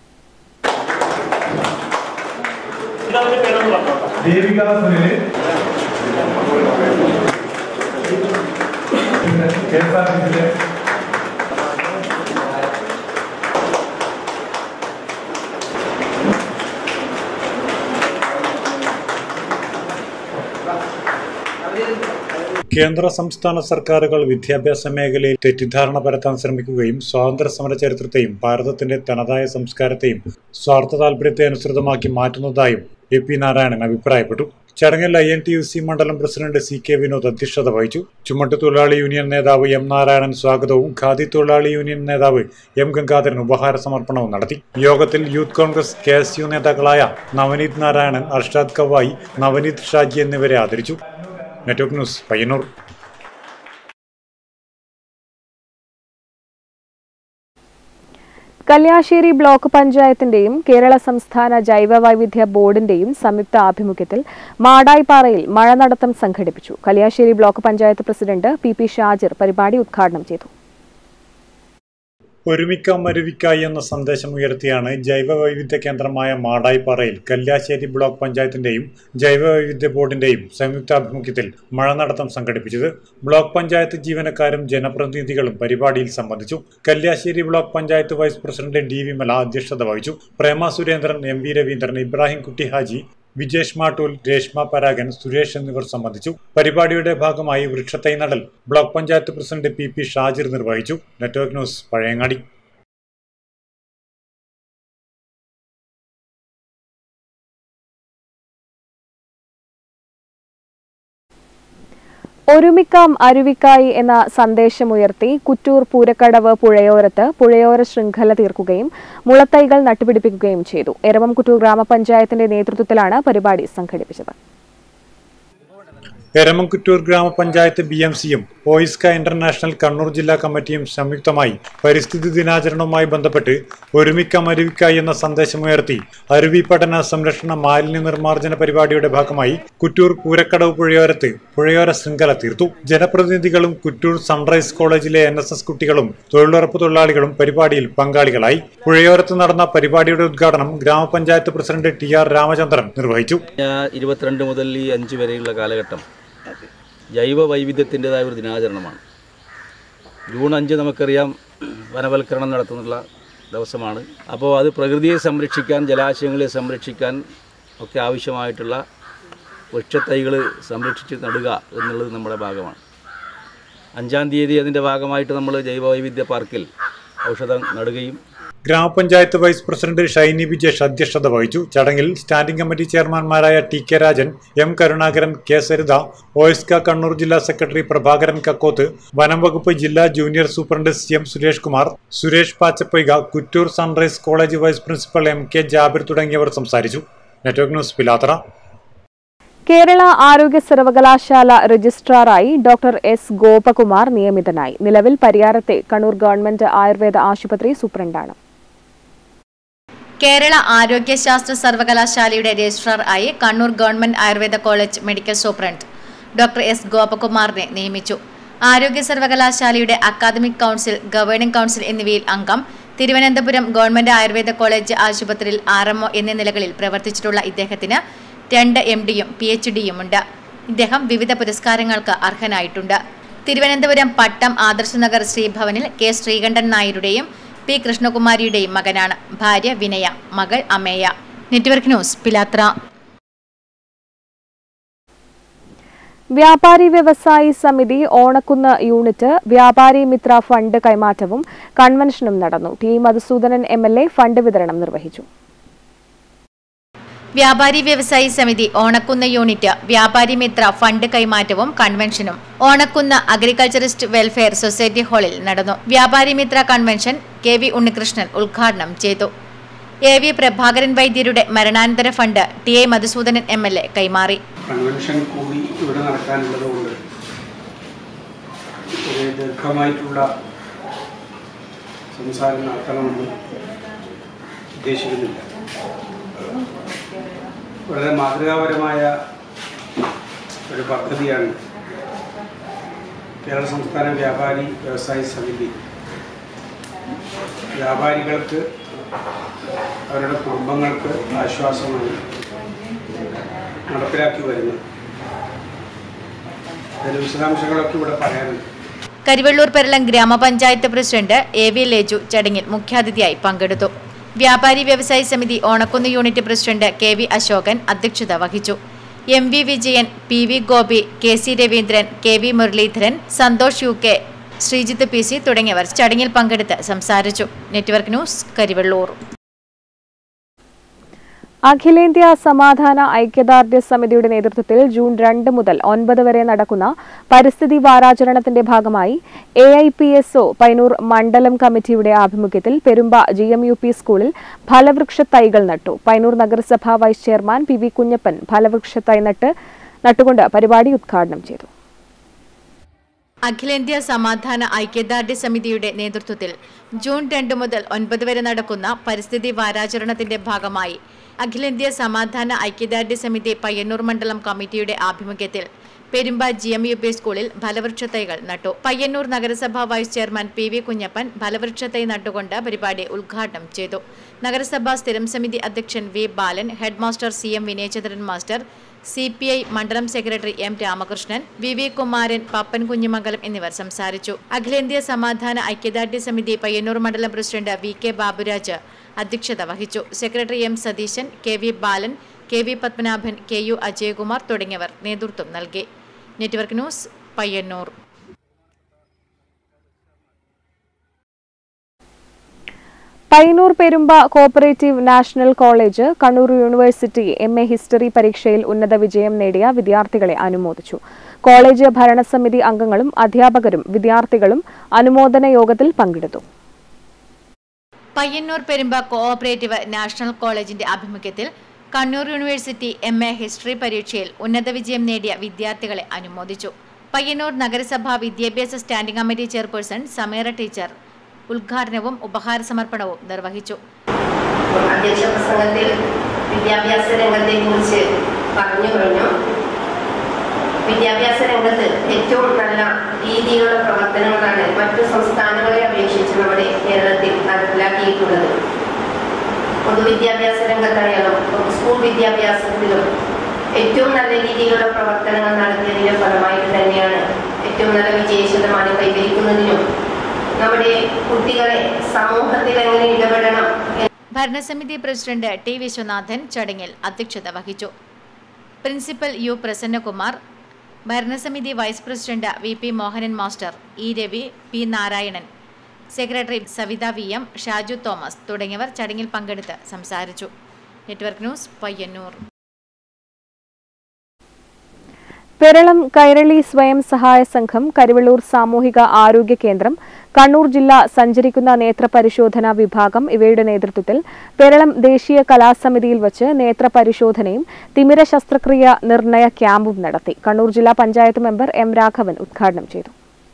കേന്ദ്ര സംസ്ഥാന സർക്കാരുകൾ വിദ്യാഭ്യാസ മേഖലയിൽ തെറ്റിദ്ധാരണ പരത്താൻ ശ്രമിക്കുകയും സ്വാതന്ത്ര്യ സമര ചരിത്രത്തെയും ഭാരതത്തിന്റെ തനതായ സംസ്കാരത്തെയും സ്വാർത്ഥ താൽപര്യത്തെ അനുസൃതമാക്കി മാറ്റുന്നതായും എ പി നാരായണൻ അഭിപ്രായപ്പെട്ടു. ചടങ്ങിൽ I N T U C മണ്ഡലം പ്രസിഡന്റ് സി കെ വിനോദ് അധ്യക്ഷത വഹിച്ചു. ചുമട്ട് തൊഴിലാളി യൂണിയൻ നേതാവ് എം നാരായണൻ സ്വാഗതവും ഖാദി തൊഴിലാളി യൂണിയൻ നേതാവ് എം ഗംഗാധരൻ ഉപഹാര സമർപ്പണവും നടത്തി. യോഗത്തിൽ youth Congress K S U നേതാക്കളായ നവനീത് നാരായണൻ, അർഷാദ് കവായി, നവനീത് ഷാജി എന്നിവരെ ആദരിച്ചു. Network news, Payyanur. Kalliasseri block പഞ്ചായത്തിന്റെയും കേരള സംസ്ഥാന ജൈവവൈവിധ്യ ബോർഡിന്റെയും സംയുക്ത ആഭിമുഖ്യത്തിൽ മാടായിപ്പാറയിൽ മഴനടത്തം സംഘടിപ്പിച്ചു. Kalliasseri block panchayat president P P Shajir പരിപാടി ഉദ്ഘാടനം ചെയ്തു. ഒരുമിക്ക മരുവിക്കായി എന്ന സന്ദേശം ഉയർത്തിയാണ് ജൈവവൈവിധ്യ കേന്ദ്രമായ മാടായിപ്പാറയിൽ കല്യാശ്ശേരി ബ്ലോക്ക് പഞ്ചായത്തിന്റെയും ജൈവവൈവിധ്യ ബോർഡിന്റെയും സംയുക്താഭിമുഖ്യത്തിൽ മഴനടത്തം സംഘടിപ്പിച്ചത്. ബ്ലോക്ക് പഞ്ചായത്ത് ജീവനക്കാരും ജനപ്രതിനിധികളും പരിപാടിയിൽ സംബന്ധിച്ചു. Kalliasseri block panchayat vice president D Vimala അധ്യക്ഷത വഹിച്ചു. പ്രേമ സുരേന്ദ്രൻ, എം വി രവീന്ദ്രൻ, ഇബ്രാഹിം കുട്ടി ഹാജി, വിജേഷ് മാട്ടൂൽ, രേഷ്മ പരാഗൻ, സുരേഷ് എന്നിവർ സംബന്ധിച്ചു. പരിപാടിയുടെ ഭാഗമായി വൃക്ഷത്തൈ നടൽ block panchayat president P P Shajir നിർവഹിച്ചു. Network news, Pazhayangadi. ഒരുമിക്കാം അരുവിക്കായി എന്ന സന്ദേശമുയർത്തി കുറ്റൂർ പൂരക്കടവ് പുഴയോരത്ത് പുഴയോര ശൃംഖല തീർക്കുകയും മുളത്തൈകൾ നട്ടുപിടിപ്പിക്കുകയും ചെയ്തു. എരമം കുറ്റൂർ ഗ്രാമപഞ്ചായത്തിന്റെ നേതൃത്വത്തിലാണ് പരിപാടി സംഘടിപ്പിച്ചത്. എരമംകുറ്റൂർ ഗ്രാമപഞ്ചായത്ത് ബി എം സിയും ഓയിസ്ക ഇന്റർനാഷണൽ കണ്ണൂർ ജില്ലാ കമ്മിറ്റിയും സംയുക്തമായി പരിസ്ഥിതി ദിനാചരണവുമായി ബന്ധപ്പെട്ട് ഒരുമിക്കാം അരുവിക്കായി എന്ന സന്ദേശമുയർത്തി അരുവി പഠന സംരക്ഷണ മാലിന്യ നിർമ്മാർജ്ജന പരിപാടിയുടെ ഭാഗമായി കുറ്റൂർ പൂരക്കടവ് പുഴയോരത്ത് പുഴയോര ശൃംഖല തീർത്തു. ജനപ്രതിനിധികളും കുറ്റൂർ സൺറൈസ് കോളേജിലെ എൻ എസ് എസ് കുട്ടികളും തൊഴിലുറപ്പ് തൊഴിലാളികളും പരിപാടിയിൽ പങ്കാളികളായി. പുഴയോരത്ത് നടന്ന പരിപാടിയുടെ ഉദ്ഘാടനം ഗ്രാമപഞ്ചായത്ത് പ്രസിഡന്റ് ടി ആർ രാമചന്ദ്രൻ നിർവഹിച്ചു. ഇരുപത്തിരണ്ട് മുതൽ ഈ അഞ്ച് വരെയുള്ള കാലഘട്ടം ജൈവ വൈവിധ്യത്തിൻ്റെതായ ഒരു ദിനാചരണമാണ്. ജൂൺ അഞ്ച് നമുക്കറിയാം വനവൽക്കരണം നടത്തുന്നുള്ള ദിവസമാണ്. അപ്പോൾ അത് പ്രകൃതിയെ സംരക്ഷിക്കാൻ, ജലാശയങ്ങളെ സംരക്ഷിക്കാൻ ഒക്കെ ആവശ്യമായിട്ടുള്ള വൃക്ഷത്തൈകൾ സംരക്ഷിച്ച് നടുക എന്നുള്ളത് നമ്മുടെ ഭാഗമാണ്. അഞ്ചാം തീയതി അതിൻ്റെ ഭാഗമായിട്ട് നമ്മൾ ജൈവവൈവിധ്യ പാർക്കിൽ ഔഷധം നടുകയും ഗ്രാമപഞ്ചായത്ത് വൈസ് പ്രസിഡന്റ് ഷൈനി വിജേഷ് അധ്യക്ഷത വഹിച്ചു. ചടങ്ങിൽ സ്റ്റാൻഡിംഗ് കമ്മിറ്റി ചെയർമാൻമാരായ T K Rajan, M Karunakaran, K Saritha, OISCA Kannur ജില്ലാ സെക്രട്ടറി പ്രഭാകരൻ കക്കോത്ത്, വനം വകുപ്പ് ജില്ലാ junior superintendent C M Suresh Kumar, Suresh Pachappoyka, Kuttoor Sunrise college vice principal M K Jabir തുടങ്ങിയവർ സംസാരിച്ചു. Network news Pilathara. കേരള ആരോഗ്യ സർവകലാശാല രജിസ്ട്രാറായി ഡോക്ടർ എസ് ഗോപകുമാർ നിയമിതനായി. നിലവിൽ പരിയാരത്തെ കണ്ണൂർ ഗവൺമെന്റ് ആയുർവേദ ആശുപത്രി സൂപ്രണ്ടാണ്. കേരള ആരോഗ്യശാസ്ത്ര സർവകലാശാലയുടെ രജിസ്ട്രാർ ആയി Kannur government Ayurveda college medical superintendent doctor S ഗോപകുമാറിനെ നിയമിച്ചു. ആരോഗ്യ സർവകലാശാലയുടെ അക്കാദമിക് കൗൺസിൽ, ഗവേണിംഗ് കൗൺസിൽ എന്നിവയിൽ അംഗം. തിരുവനന്തപുരം ഗവൺമെന്റ് ആയുർവേദ കോളേജ് ആശുപത്രിയിൽ ആർ എം ഒ എന്നീ നിലകളിൽ പ്രവർത്തിച്ചിട്ടുള്ള ഇദ്ദേഹത്തിന് രണ്ട് എം ഡിയും പി എച്ച് ഡിയുമുണ്ട്. ഇദ്ദേഹം വിവിധ പുരസ്കാരങ്ങൾക്ക് അർഹനായിട്ടുണ്ട്. തിരുവനന്തപുരം പട്ടം ആദർശനഗർ ശ്രീഭവനിൽ കെ ശ്രീകണ്ഠൻ നായരുടെയും പി കൃഷ്ണകുമാരിയുടെയും മകനാണ്. ഭാര്യ വിനയ, മകൾ അമേയ. നെറ്റ്വർക്ക് ന്യൂസ് പിലാത്ര. വ്യാപാരി വ്യവസായി സമിതി ഓണക്കുന്ന് യൂണിറ്റ് വ്യാപാരി മിത്ര ഫണ്ട് കൈമാറ്റവും കൺവെൻഷനും നടന്നു. T Madhusoodanan M L A fund വിതരണം നിർവഹിച്ചു. വ്യാപാരി വ്യവസായി സമിതി ഓണക്കുന്ന് യൂണിറ്റ് വ്യാപാരി മിത്ര ഫണ്ട് കൈമാറ്റവും കൺവെൻഷനും ഓണക്കുന്ന് അഗ്രികൾച്ചറിസ്റ്റ് വെൽഫെയർ സൊസൈറ്റി ഹാളിൽ നടന്നു. Vyapari Mithra convention K V Unnikrishnan ഉദ്ഘാടനം ചെയ്തു. എ വി പ്രഭാകരൻ വൈദ്യരുടെ മരണാനന്തര fund T A Madhusoodanan M L A കൈമാറി. കൺവെൻഷൻ കൂടി ഇവിടെ നടക്കാനുള്ളതുകൊണ്ട് ഒരു ദീർഘമായിട്ടുള്ള സംസാരം നടത്തണമെന്ന് ഉദ്ദേശിക്കുന്നില്ല. വളരെ മാതൃകാപരമായ ഒരു പദ്ധതിയാണ് കേരള സംസ്ഥാന വ്യാപാരി വ്യവസായി സമിതി വ്യാപാരികൾക്ക്, അവരുടെ കുടുംബങ്ങൾക്ക് ആശ്വാസമായി നടപ്പിലാക്കി വരുന്നത്. അതിൻ്റെ വിശദാംശങ്ങളൊക്കെ ഇവിടെ പറയാനുണ്ട്. കരിവെള്ളൂർ പെരളം ഗ്രാമപഞ്ചായത്ത് പ്രസിഡന്റ് എ വി ലേജു ചടങ്ങിൽ മുഖ്യാതിഥിയായി പങ്കെടുത്തു. Vyapari Vyavasayi Samithi Onakkunnu unit president K V Ashokan അധ്യക്ഷത വഹിച്ചു. M V Vijayan, P V Gopi, K C Raveendran, K V Muraleedharan, Santhosh U K, Sreejith P C തുടങ്ങിയവർ ചടങ്ങിൽ പങ്കെടുത്ത് സംസാരിച്ചു. Network news Karivellur. അഖിലേന്ത്യാ സമാധാന ഐക്യദാർഢ്യ സമിതിയുടെ നേതൃത്വത്തിൽ ജൂൺ രണ്ട് മുതൽ ഒൻപത് വരെ നടക്കുന്ന പരിസ്ഥിതി വാരാചരണത്തിന്റെ ഭാഗമായി A I P S O Payyanur മണ്ഡലം കമ്മിറ്റിയുടെ ആഭിമുഖ്യത്തിൽ Perumba G M U P സ്കൂളിൽ ഫലവൃക്ഷ തൈകൾ നട്ടു. പയ്യന്നൂർ നഗരസഭ vice chairman P V Kunhappan ഫലവൃക്ഷ തൈ നട്ട് നട്ടുകൊണ്ട് പരിപാടി ഉദ്ഘാടനം ചെയ്തു. അഖിലേന്ത്യാ സമാധാന ഐക്യദാർഢ്യ സമിതിയുടെ നേതൃത്വത്തിൽ ജൂൺ രണ്ട് മുതൽ ഒൻപത് വരെ നടക്കുന്ന പരിസ്ഥിതി വാരാചരണത്തിന്റെ ഭാഗമായി അഖിലേന്ത്യാ സമാധാന ഐക്യദാർഢ്യ സമിതി പയ്യന്നൂർ മണ്ഡലം കമ്മിറ്റിയുടെ ആഭിമുഖ്യത്തിൽ Perumba G M U P സ്കൂളിൽ ഫലവൃക്ഷ തൈകൾ നട്ടു. പയ്യന്നൂർ നഗരസഭ vice chairman P V Kunhappan ഫലവൃക്ഷ തൈ നട്ടുകൊണ്ട് പരിപാടി ഉദ്ഘാടനം ചെയ്തു. നഗരസഭാ സ്ഥിരം സമിതി അധ്യക്ഷൻ V Balan, head master C M Vinayachandran master, C P I മണ്ഡലം secretary M Ramakrishnan, V V Kumaran, Pappan Kunhimangalam എന്നിവർ സംസാരിച്ചു. അഖിലേന്ത്യാ സമാധാന ഐക്യദാർഢ്യ സമിതി പയ്യന്നൂർ മണ്ഡലം പ്രസിഡന്റ് വി കെ ബാബുരാജ് അധ്യക്ഷത വഹിച്ചു. Secretary M Satheesan, K V Balan, K V Padmanabhan, K U Ajayakumar തുടങ്ങിയവർ നേതൃത്വം നൽകി. Network news Payyanur. Payyanur Perumba cooperative national college Kannur university M A history പരീക്ഷയിൽ ഉന്നത വിജയം നേടിയ വിദ്യാർത്ഥികളെ അനുമോദിച്ചു. കോളേജ് ഭരണസമിതി അംഗങ്ങളും അധ്യാപകരും വിദ്യാർത്ഥികളും അനുമോദന യോഗത്തിൽ പങ്കെടുത്തു. പയ്യന്നൂർ പെരുമ്പ കോഓപ്പറേറ്റീവ് നാഷണൽ കോളേജിന്റെ ആഭിമുഖ്യത്തിൽ Kannur university M A history പരീക്ഷയിൽ ഉന്നത വിജയം നേടിയ വിദ്യാർത്ഥികളെ അനുമോദിച്ചു. പയ്യന്നൂർ നഗരസഭാ വിദ്യാഭ്യാസ standing committee chairperson Sameera teacher ഉദ്ഘാടനവും ഉപഹാര സമർപ്പണവും നിർവഹിച്ചു. അധ്യക്ഷ പ്രസംഗത്തിൽ വിദ്യാഭ്യാസ രംഗത്തെ കുറിച്ച് പറഞ്ഞു കഴിഞ്ഞു. വിദ്യാഭ്യാസ രംഗത്ത് ഏറ്റവും നല്ല രീതിയിലുള്ള പ്രവർത്തനങ്ങളാണ് മറ്റു സംസ്ഥാനങ്ങളെ അപേക്ഷിച്ച് നമ്മുടെ കേരളത്തിൽ നടപ്പിലാക്കിയിട്ടുള്ളത്. പൊതുവിദ്യാഭ്യാസ രംഗത്തായാലും സ്കൂൾ വിദ്യാഭ്യാസത്തിലും ഏറ്റവും നല്ല രീതിയിലുള്ള പ്രവർത്തനങ്ങൾ നടത്തിയതിന്റെ ഫലമായിട്ട് തന്നെയാണ് ഏറ്റവും നല്ല വിജയ ശതമാനം കൈവരിക്കുന്നതിനും നമ്മുടെ കുട്ടികളെ സമൂഹത്തിൽ എങ്ങനെ ഇടപെടണം. ഭരണസമിതി പ്രസിഡന്റ് ടി വിശ്വനാഥൻ ചടങ്ങിൽ അധ്യക്ഷത വഹിച്ചു. പ്രിൻസിപ്പൽ യു പ്രസന്നകുമാർ, ഭരണസമിതി vice president V P Mohanan master, E Ravi, P Narayanan, secretary Savitha V M, Shaju Thomas തുടങ്ങിയവർ ചടങ്ങിൽ പങ്കെടുത്ത് സംസാരിച്ചു. Network news, Payyanur. പെരളം കൈരളി സ്വയം സഹായ സംഘം, കരിവള്ളൂർ സാമൂഹിക ആരോഗ്യ കേന്ദ്രം, കണ്ണൂർ ജില്ലാ സഞ്ചരിക്കുന്ന നേത്രപരിശോധനാ വിഭാഗം ഇവയുടെ നേതൃത്വത്തിൽ പെരളം ദേശീയ കലാസമിതിയിൽ വച്ച് നേത്രപരിശോധനയും തിമിര ശസ്ത്രക്രിയ നിർണയ ക്യാമ്പും നടത്തി. കണ്ണൂർ ജില്ലാ പഞ്ചായത്ത് മെമ്പർ എം രാഘവൻ ഉദ്ഘാടനം ചെയ്തു.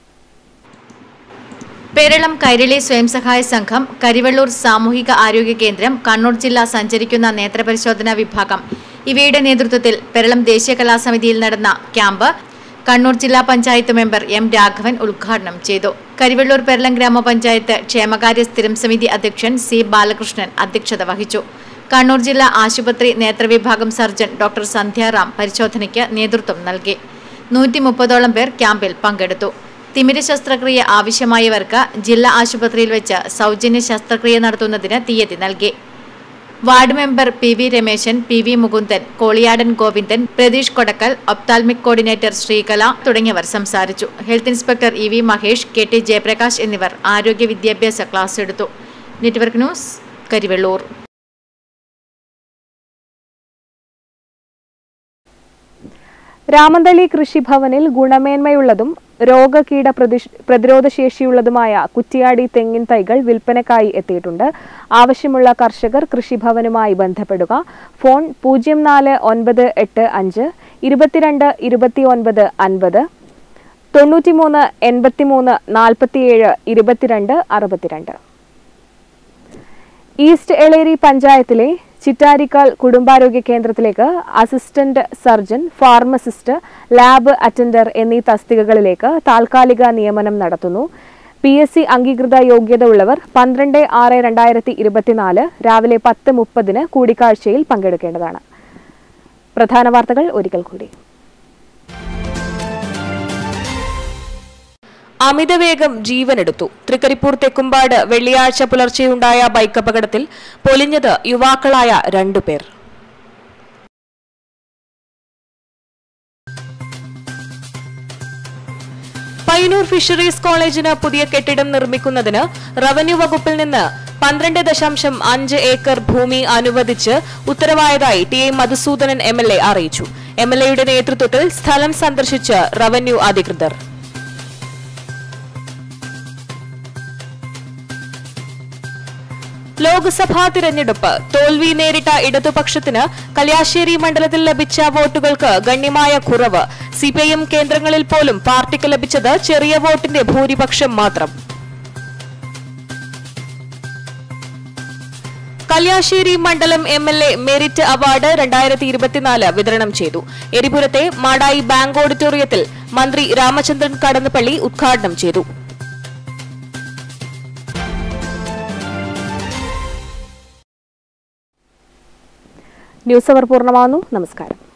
പെരളം കൈരളി സ്വയം സഹായ സംഘം, കരിവള്ളൂർ സാമൂഹിക ആരോഗ്യ കേന്ദ്രം, കണ്ണൂർ ജില്ലാ സഞ്ചരിക്കുന്ന നേത്രപരിശോധനാ വിഭാഗം ഇവയുടെ നേതൃത്വത്തിൽ പെരളം ദേശീയ കലാസമിതിയിൽ നടന്ന ക്യാമ്പ് കണ്ണൂർ ജില്ലാ പഞ്ചായത്ത് മെമ്പർ എം രാഘവൻ ഉദ്ഘാടനം ചെയ്തു. കരിവള്ളൂർ പെരളം ഗ്രാമപഞ്ചായത്ത് ക്ഷേമകാര്യ സ്ഥിരം സമിതി അധ്യക്ഷൻ സി ബാലകൃഷ്ണൻ അധ്യക്ഷത വഹിച്ചു. കണ്ണൂർ ജില്ലാ ആശുപത്രി നേത്രവിഭാഗം സർജൻ ഡോക്ടർ സന്ധ്യാറാം പരിശോധനയ്ക്ക് നേതൃത്വം നൽകി. നൂറ്റി മുപ്പതോളം പേർ ക്യാമ്പിൽ പങ്കെടുത്തു. തിമിര ശസ്ത്രക്രിയ ആവശ്യമായവർക്ക് ജില്ലാ ആശുപത്രിയിൽ വെച്ച് സൗജന്യ ശസ്ത്രക്രിയ നടത്തുന്നതിന് തീയതി നൽകി. Ward member P V Rameshan, P V Mukundan, Koliyadan Govindan, Pratheesh Kodakkal, ophthalmic coordinator Sreekala തുടങ്ങിയവർ സംസാരിച്ചു. Health inspector E V Mahesh, K T Jayaprakash എന്നിവർ ആരോഗ്യ വിദ്യാഭ്യാസ ക്ലാസ് എടുത്തു. Network news, Karivellur. രാമന്തളി കൃഷിഭവനിൽ ഗുണമേന്മയുള്ളതും രോഗകീട പ്രതിരോധശേഷിയുള്ളതുമായ കുറ്റിയാടി തെങ്ങിൻ തൈകൾ വിൽപ്പനക്കായി എത്തിയിട്ടുണ്ട്. ആവശ്യമുള്ള കർഷകർ കൃഷിഭവനുമായി ബന്ധപ്പെടുക. ഫോൺ പൂജ്യം നാല് ഒൻപത് എട്ട് അഞ്ച് ഇരുപത്തിരണ്ട് ഇരുപത്തി ഒൻപത് അൻപത് തൊണ്ണൂറ്റിമൂന്ന് എൺപത്തിമൂന്ന് നാൽപ്പത്തിയേഴ് ഇരുപത്തിരണ്ട് അറുപത്തിരണ്ട്. ഈസ്റ്റ് എളേരി പഞ്ചായത്തിലെ ചിറ്റാരിക്കാൽ കുടുംബാരോഗ്യ കേന്ദ്രത്തിലേക്ക് assistant surgeon, pharmacist, lab attender എന്നീ തസ്തികകളിലേക്ക് താൽക്കാലിക നിയമനം നടത്തുന്നു. പി എസ് സി അംഗീകൃത യോഗ്യത ഉള്ളവർ പന്ത്രണ്ട് ആറ് രണ്ടായിരത്തി ഇരുപത്തിനാല് രാവിലെ പത്ത് മുപ്പതിന് കൂടിക്കാഴ്ചയിൽ പങ്കെടുക്കേണ്ടതാണ്. പ്രധാന വാർത്തകൾ ഒരിക്കൽ കൂടി. അമിതവേഗം ജീവനെടുത്തു. തൃക്കരിപ്പൂർ തെക്കുംപാട് വെള്ളിയാഴ്ച പുലർച്ചെയുണ്ടായ ബൈക്ക് അപകടത്തിൽ പൊലിഞ്ഞത് യുവാക്കളായ രണ്ടുപേർ. പയ്യന്നൂർ ഫിഷറീസ് കോളേജിന് പുതിയ കെട്ടിടം നിർമ്മിക്കുന്നതിന് റവന്യൂ വകുപ്പിൽ നിന്ന് പന്ത്രണ്ട് ദശാംശം അഞ്ച് ഏക്കർ ഭൂമി അനുവദിച്ച് ഉത്തരവായതായി T A Madhusoodanan M L A അറിയിച്ചു. എം എൽ എയുടെ നേതൃത്വത്തിൽ സ്ഥലം സന്ദർശിച്ച് റവന്യൂ അധികൃതർ. ലോക്സഭാ തിരഞ്ഞെടുപ്പ് തോൽവി നേരിട്ട ഇടതുപക്ഷത്തിന് കല്യാശ്ശേരി മണ്ഡലത്തിൽ ലഭിച്ച വോട്ടുകൾക്ക് ഗണ്യമായ കുറവ്. സിപിഐഎം കേന്ദ്രങ്ങളിൽ പോലും പാർട്ടിക്ക് ലഭിച്ചത് ചെറിയ വോട്ടിന്റെ ഭൂരിപക്ഷം മാത്രം. കല്യാശ്ശേരി മണ്ഡലം M L A merit award രണ്ടായിരത്തി ഇരുപത്തിനാല് വിതരണം ചെയ്തു. എരിപുരത്തെ മാടായി ബാങ്ക് ഓഡിറ്റോറിയത്തിൽ മന്ത്രി രാമചന്ദ്രൻ കടന്നപ്പള്ളി ഉദ്ഘാടനം ചെയ്തു. ന്യൂസ് അവർ പൂർണ്ണമാകുന്നു. നമസ്കാരം.